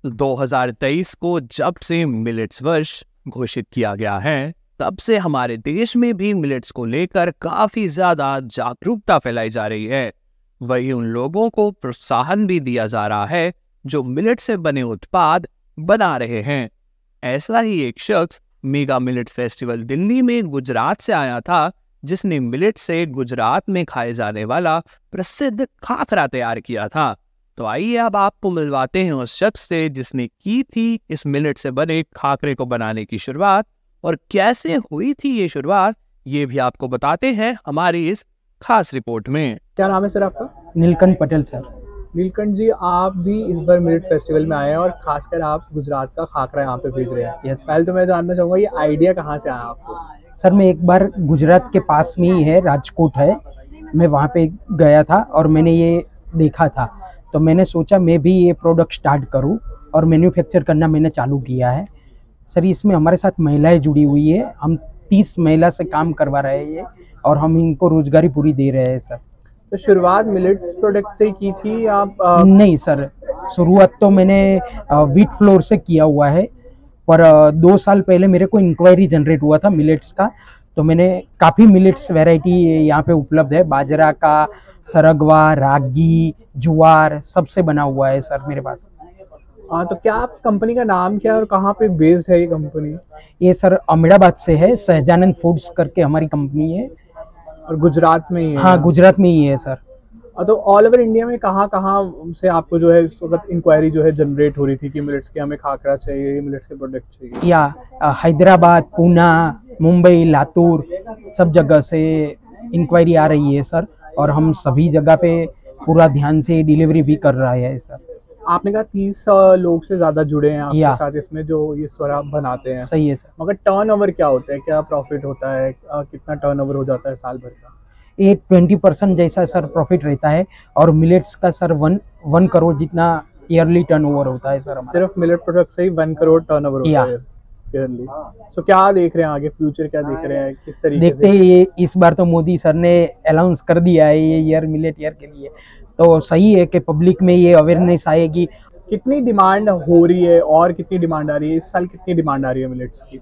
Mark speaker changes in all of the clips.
Speaker 1: 2023 को जब से मिलेट्स वर्ष घोषित किया गया है, तब से हमारे देश में भी मिलेट्स को लेकर काफी ज्यादा जागरूकता फैलाई जा रही है। वहीं उन लोगों को प्रोत्साहन भी दिया जा रहा है जो मिलेट से बने उत्पाद बना रहे हैं। ऐसा ही एक शख्स मेगा मिलेट फेस्टिवल दिल्ली में गुजरात से आया था, जिसने मिलेट से गुजरात में खाए जाने वाला प्रसिद्ध खाखरा तैयार किया था। तो आइए अब आपको मिलवाते हैं उस शख्स से जिसने की थी इस मिलेट से बने खाकरे को बनाने की शुरुआत, और कैसे हुई थी ये शुरुआत ये भी आपको बताते हैं हमारी इस खास रिपोर्ट में।
Speaker 2: क्या नाम है सर आपका?
Speaker 3: नीलकंठ पटेल सर।
Speaker 2: नीलकंठ जी, आप भी इस बार मिलेट फेस्टिवल में आए हैं और खासकर आप गुजरात का खाकरा यहाँ पे भेज रहे हैं।
Speaker 3: यस।
Speaker 2: पहले तो मैं जानना चाहूँगा ये आइडिया कहाँ से आया आपको?
Speaker 3: सर मैं एक बार गुजरात के पास में ही है, राजकोट है, मैं वहाँ पे गया था और मैंने ये देखा था, तो मैंने सोचा मैं भी ये प्रोडक्ट स्टार्ट करूँ और मैन्युफैक्चर करना मैंने चालू किया है। सर इसमें हमारे साथ महिलाएं जुड़ी हुई है, हम 30 महिला से काम करवा रहे हैं और हम इनको रोजगारी पूरी दे रहे हैं सर।
Speaker 2: तो शुरुआत मिलेट्स प्रोडक्ट से की थी आप?
Speaker 3: नहीं सर, शुरुआत तो मैंने व्हीट फ्लोर से किया हुआ है, पर 2 साल पहले मेरे को इंक्वायरी जनरेट हुआ था मिलेट्स का, तो मैंने काफ़ी मिलेट्स वैरायटी यहाँ पे उपलब्ध है, बाजरा का, सरगवा, रागी, ज्वार सबसे बना हुआ है सर मेरे पास।
Speaker 2: हाँ, तो क्या आप कंपनी का नाम क्या है और कहाँ पे बेस्ड है ये कंपनी?
Speaker 3: ये सर अहमदाबाद से है, सहजानंद फूड्स करके हमारी कंपनी है।
Speaker 2: और गुजरात में ही है?
Speaker 3: हाँ गुजरात में ही है सर।
Speaker 2: तो ऑल ओवर इंडिया में कहाँ कहाँ से आपको जो है इस वक्त इंक्वायरी जो है जनरेट हो रही थी कि मिलेट्स के हमें खाकरा चाहिए, मिलेट्स के प्रोडक्ट चाहिए?
Speaker 3: या हैदराबाद, पूना, मुंबई, लातूर सब जगह से इंक्वायरी आ रही है सर, और हम सभी जगह पे पूरा ध्यान से डिलीवरी भी कर रहा है सर।
Speaker 2: आपने कहा 30 लोग से ज्यादा जुड़े हैं आपके साथ इसमें जो ये स्वरा बनाते हैं।
Speaker 3: सही है सर।
Speaker 2: मगर टर्नओवर क्या होता है, क्या प्रॉफिट होता है, कितना टर्नओवर हो जाता है साल भर का?
Speaker 3: ये 20% जैसा सर प्रॉफिट रहता है, और मिलेट्स का सर 1 करोड़ जितना ईयरली टर्नओवर होता है सर हमारा।
Speaker 2: सिर्फ मिलेट प्रोडक्ट से ही 1 करोड़ टर्नओवर होता है ईयरली। सो क्या देख रहे हैं आगे, फ्यूचर क्या देख रहे हैं, किस तरीके
Speaker 3: देखते हैं? ये इस बार तो मोदी सर ने अनाउंस कर दिया है ये ईयर मिलेट ईयर के लिए, तो सही है कि पब्लिक में ये अवेयरनेस आएगी।
Speaker 2: कितनी डिमांड हो रही है और कितनी डिमांड आ रही है? इस साल कितनी डिमांड आ रही है मिलेट्स की?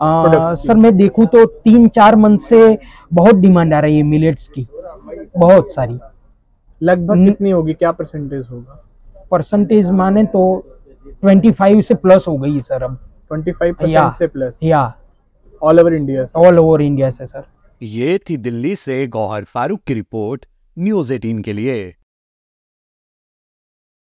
Speaker 3: सर मैं देखूं तो 3-4 मंथ से बहुत डिमांड आ रही है मिलेट्स की, बहुत सारी।
Speaker 2: लगभग कितनी होगी, क्या परसेंटेज होगा?
Speaker 3: परसेंटेज माने तो 25 से प्लस हो गई सर अब।
Speaker 2: 25% से प्लस?
Speaker 3: या
Speaker 2: ऑल ओवर इंडिया से?
Speaker 3: ऑल ओवर इंडिया से सर।
Speaker 1: ये थी दिल्ली से गौहर फारूक की रिपोर्ट न्यूज़ 18 के लिए।